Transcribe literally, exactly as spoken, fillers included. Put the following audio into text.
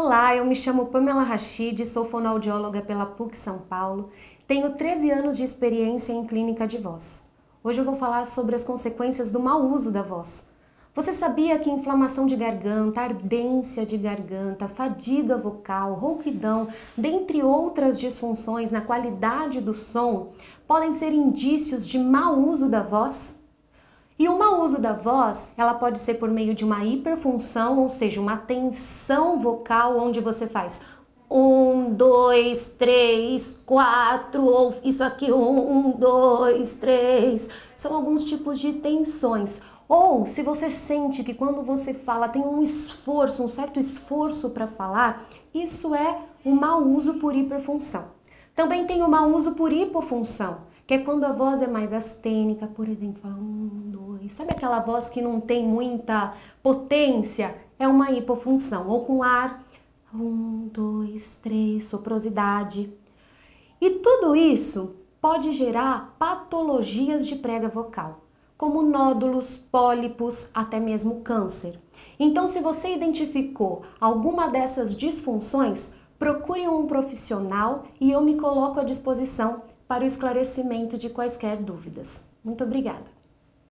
Olá, eu me chamo Pamela Rachid, sou fonoaudióloga pela P U C São Paulo, tenho treze anos de experiência em clínica de voz. Hoje eu vou falar sobre as consequências do mau uso da voz. Você sabia que inflamação de garganta, ardência de garganta, fadiga vocal, rouquidão, dentre outras disfunções na qualidade do som, podem ser indícios de mau uso da voz? E o mau uso da voz, ela pode ser por meio de uma hiperfunção, ou seja, uma tensão vocal onde você faz um, dois, três, quatro, ou isso aqui, um, dois, três. São alguns tipos de tensões. Ou se você sente que quando você fala tem um esforço, um certo esforço para falar, isso é um mau uso por hiperfunção. Também tem o mau uso por hipofunção, que é quando a voz é mais astênica, por exemplo, fala um, dois, sabe aquela voz que não tem muita potência? É uma hipofunção, ou com ar, um, dois, três, soprosidade. E tudo isso pode gerar patologias de prega vocal, como nódulos, pólipos, até mesmo câncer. Então, se você identificou alguma dessas disfunções, procure um profissional e eu me coloco à disposição para o esclarecimento de quaisquer dúvidas. Muito obrigada!